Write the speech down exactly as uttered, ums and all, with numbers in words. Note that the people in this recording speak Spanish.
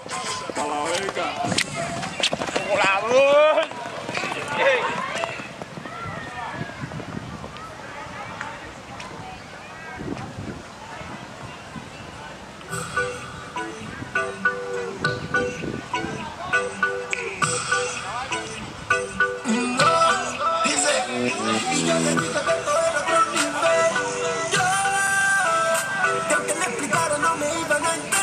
A la beca. ¡Volador! Y yo le digo que todo era otro nivel. Yo, que aunque le explicaron no me iban a entender.